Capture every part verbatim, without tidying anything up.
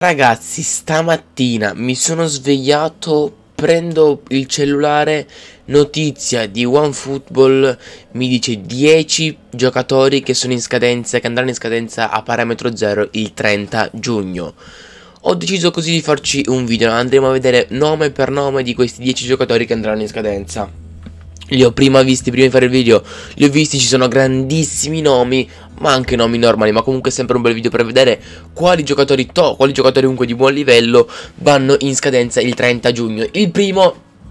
Ragazzi, stamattina mi sono svegliato, prendo il cellulare, notizia di OneFootball, mi dice dieci giocatori che sono in scadenza, che andranno in scadenza a parametro zero il trenta giugno. Ho deciso così di farci un video, andremo a vedere nome per nome di questi dieci giocatori che andranno in scadenza. Li ho prima visti, prima di fare il video, li ho visti, ci sono grandissimi nomi, ma anche nomi normali, ma comunque sempre un bel video per vedere quali giocatori top, quali giocatori comunque di buon livello vanno in scadenza il trenta giugno. Il primo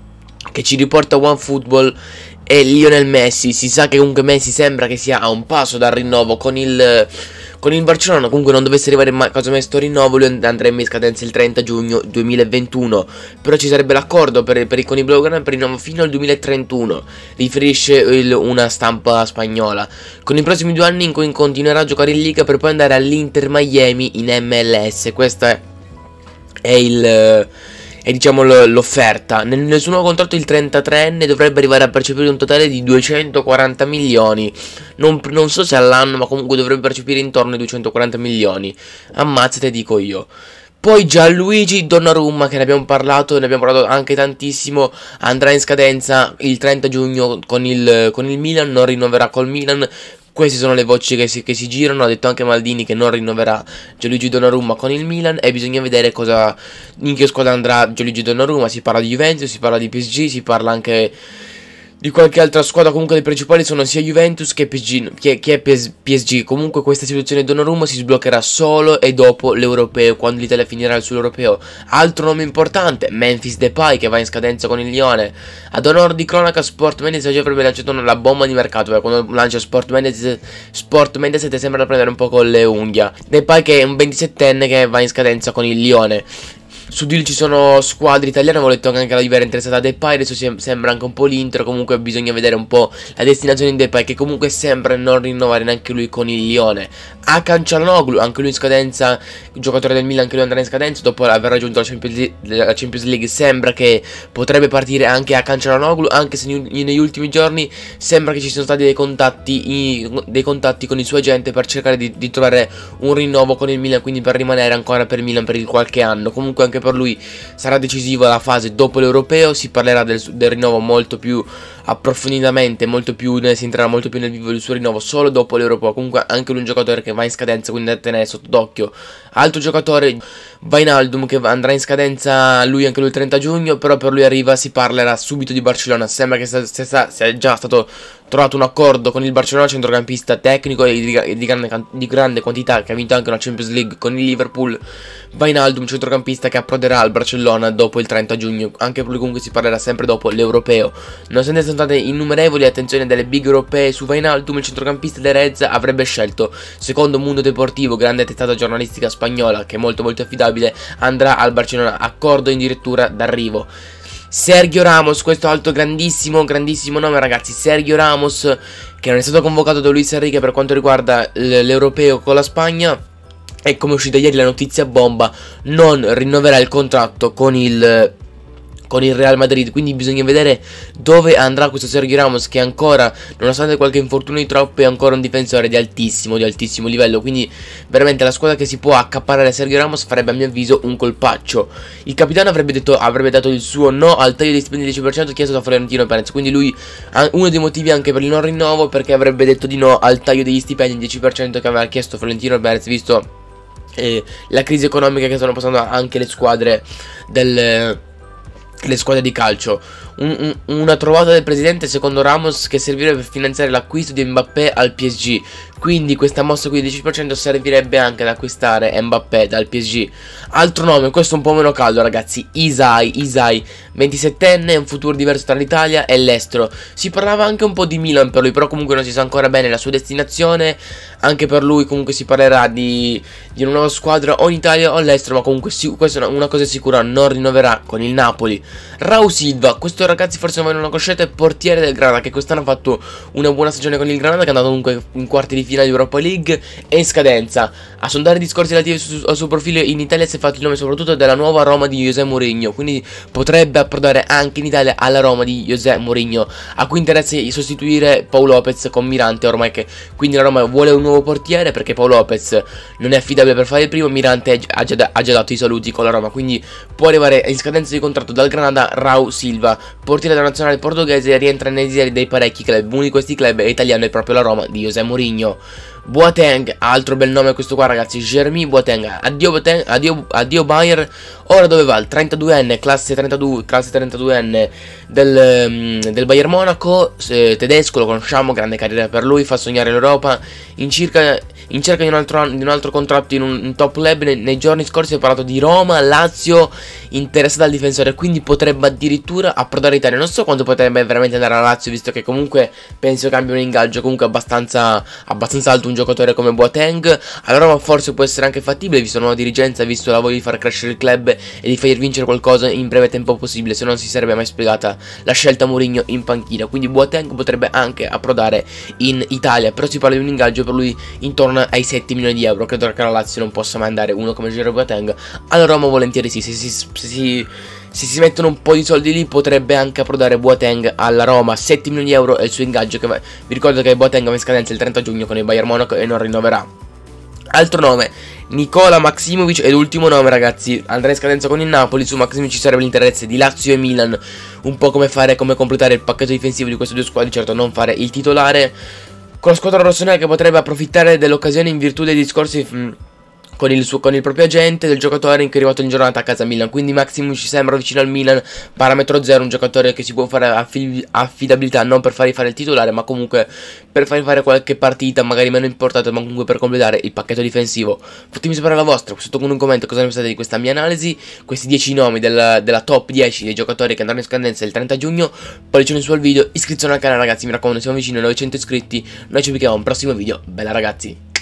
che ci riporta OneFootball è Lionel Messi. Si sa che comunque Messi sembra che sia a un passo dal rinnovo con il... Con il Barcellona. Comunque non dovesse arrivare mai caso mai sto rinnovo, lui andrebbe in scadenza il trenta giugno duemilaventuno. Però ci sarebbe l'accordo per, per, con i Blaugrana per il rinnovo fino al duemilatrentuno, riferisce il, una stampa spagnola. Con i prossimi due anni in cui continuerà a giocare in Liga per poi andare all'Inter Miami in M L S. Questa è, è il... E diciamo l'offerta. Nel, nel suo nuovo contratto il trentatreenne dovrebbe arrivare a percepire un totale di duecentoquaranta milioni. Non, non so se all'anno, ma comunque dovrebbe percepire intorno ai duecentoquaranta milioni. Ammazzate, dico io. Poi Gianluigi Donnarumma, che ne abbiamo parlato, ne abbiamo parlato anche tantissimo, andrà in scadenza il trenta giugno con il, con il Milan, non rinnoverà col Milan. Queste sono le voci che si, che si girano. Ha detto anche Maldini che non rinnoverà Gianluigi Donnarumma con il Milan, e bisogna vedere cosa, in che squadra andrà Gianluigi Donnarumma. Si parla di Juventus, si parla di P S G, si parla anche di qualche altra squadra. Comunque le principali sono sia Juventus che P S G, che, che P S G. Comunque questa situazione di Donnarumma si sbloccherà solo e dopo l'Europeo, quando l'Italia finirà il suo Europeo. Altro nome importante, Memphis Depay, che va in scadenza con il Lione. Ad onor di cronaca, Sport Mediaset avrebbe lanciato la bomba di mercato, perché quando lancia Sport Mediaset, Sport Mediaset sembra da prendere un po' con le unghie. Depay, che è un ventisettenne che va in scadenza con il Lione. Su di lui ci sono squadre italiane, avevo letto anche la Juve era interessata a Depay, adesso sembra anche un po' l'Inter. Comunque bisogna vedere un po' la destinazione di Depay, che comunque sembra non rinnovare neanche lui con il Lione. Hakan Çalhanoğlu, anche lui in scadenza, il giocatore del Milan, anche lui andrà in scadenza dopo aver raggiunto la Champions League, la Champions League. Sembra che potrebbe partire anche Hakan Çalhanoğlu, anche se negli ultimi giorni sembra che ci siano stati dei contatti, dei contatti con il suo agente per cercare di, di trovare un rinnovo con il Milan, quindi per rimanere ancora per il Milan per qualche anno. Comunque anche per lui sarà decisiva la fase dopo l'Europeo, si parlerà del, del rinnovo molto più approfonditamente, molto più, si entrerà molto più nel vivo del suo rinnovo solo dopo l'Europeo. Comunque anche lui è un giocatore che va in scadenza, quindi da tenere sotto d'occhio. Altro giocatore, Wijnaldum, che andrà in scadenza lui anche lui il trenta giugno, però per lui arriva, si parlerà subito di Barcellona. Sembra che sia, sia, sia già stato trovato un accordo con il Barcellona, centrocampista tecnico e di, di, grande, di grande quantità, che ha vinto anche una Champions League con il Liverpool. Wijnaldum, centrocampista che approderà al Barcellona dopo il trenta giugno. Anche per lui comunque si parlerà sempre dopo l'Europeo. Nonostante siano state innumerevoli attenzioni delle big europee su Wijnaldum, il centrocampista dei Reds avrebbe scelto, secondo Mundo Deportivo, grande testata giornalistica spagnola che è molto molto affidabile, andrà al Barcellona, accordo addirittura d'arrivo. Sergio Ramos, questo altro grandissimo, grandissimo nome, ragazzi. Sergio Ramos, che non è stato convocato da Luis Enrique per quanto riguarda l'Europeo con la Spagna, e come è uscita ieri la notizia bomba, non rinnoverà il contratto con il... con il Real Madrid. Quindi bisogna vedere dove andrà questo Sergio Ramos, che ancora, nonostante qualche infortunio di troppo, è ancora un difensore di altissimo, di altissimo livello. Quindi veramente la squadra che si può accaparrare Sergio Ramos farebbe a mio avviso un colpaccio. Il capitano avrebbe detto, avrebbe dato il suo no al taglio dei stipendi del dieci per cento chiesto da Florentino Perez. Quindi lui ha uno dei motivi anche per il non rinnovo, perché avrebbe detto di no al taglio degli stipendi del dieci per cento che aveva chiesto Florentino Perez, visto eh, la crisi economica che stanno passando anche le squadre del... le squadre di calcio. un, un, Una trovata del presidente, secondo Ramos, che servirebbe per finanziare l'acquisto di Mbappé al P S G. Quindi questa mossa qui del dieci per cento servirebbe anche ad acquistare Mbappé dal P S G. Altro nome, questo un po' meno caldo, ragazzi, Isai. Isai, ventisettenne, un futuro diverso tra l'Italia e l'estero. Si parlava anche un po' di Milan per lui, però comunque non si sa ancora bene la sua destinazione. Anche per lui comunque si parlerà di, di una nuova squadra o in Italia o all'estero, ma comunque questa è una, una cosa sicura, non rinnoverà con il Napoli. Raul Silva, questo ragazzi forse non lo conoscete, portiere del Granada, che quest'anno ha fatto una buona stagione con il Granada, che è andato comunque in quarti di di finale di Europa League è in scadenza. A sondare discorsi relativi su, al suo profilo in Italia si è fatto il nome soprattutto della nuova Roma di José Mourinho, quindi potrebbe approdare anche in Italia alla Roma di José Mourinho, a cui interessa di sostituire Pau Lopez con Mirante, ormai che quindi la Roma vuole un nuovo portiere perché Pau Lopez non è affidabile per fare il primo, Mirante ha già, ha già dato i saluti con la Roma, quindi può arrivare in scadenza di contratto dal Granada Raul Silva, portiere della nazionale portoghese, rientra nei desideri dei parecchi club, uno di questi club è italiano, è proprio la Roma di José Mourinho. Boateng, altro bel nome questo qua ragazzi, Jeremy Boateng, addio Boateng, addio, addio Bayer, ora dove va? Il trentaduenne, classe trentadue, classe trentaduenne del, um, del Bayern Monaco, eh, tedesco, lo conosciamo, grande carriera per lui, fa sognare l'Europa, in circa... in cerca di un altro, di un altro contratto in un, un top club. Nei, nei giorni scorsi ho parlato di Roma, Lazio interessata al difensore, quindi potrebbe addirittura approdare in Italia. Non so quanto potrebbe veramente andare alla Lazio, visto che comunque penso cambia un ingaggio comunque abbastanza, abbastanza alto un giocatore come Boateng. A Roma forse può essere anche fattibile, visto la nuova dirigenza, visto la voglia di far crescere il club e di far vincere qualcosa in breve tempo possibile, se non si sarebbe mai spiegata la scelta Mourinho in panchina. Quindi Boateng potrebbe anche approdare in Italia, però si parla di un ingaggio per lui intorno ai sette milioni di euro. Credo che la Lazio non possa mai andare uno come Jeremy Boateng. Alla Roma volentieri sì, se si, se si, se si mettono un po' di soldi lì potrebbe anche approdare Boateng alla Roma. Sette milioni di euro è il suo ingaggio, che va, vi ricordo che Boateng va in scadenza il trenta giugno con il Bayern Monaco e non rinnoverà. Altro nome, Nikola Maksimovic, è l'ultimo nome ragazzi, andrà in scadenza con il Napoli. Su Maksimovic ci sarebbe l'interesse di Lazio e Milan, un po' come fare, come completare il pacchetto difensivo di queste due squadre, certo non fare il titolare. Con la squadra rossonera che potrebbe approfittare dell'occasione in virtù dei discorsi mh, con, il suo, con il proprio agente del giocatore in cui è arrivato in giornata a casa Milan. Quindi Maksimovic ci sembra vicino al Milan, parametro zero, un giocatore che si può fare affi affidabilità non per fargli fare il titolare, ma comunque per fargli fare qualche partita magari meno importante, ma comunque per completare il pacchetto difensivo. Fatemi sapere la vostra sotto con un commento cosa ne pensate di questa mia analisi, questi dieci nomi della, della top dieci dei giocatori che andranno in scadenza il trenta giugno. Pollicione su al video, iscrizione al canale ragazzi, mi raccomando siamo vicini ai novecento iscritti. Noi ci vediamo a un prossimo video, bella ragazzi.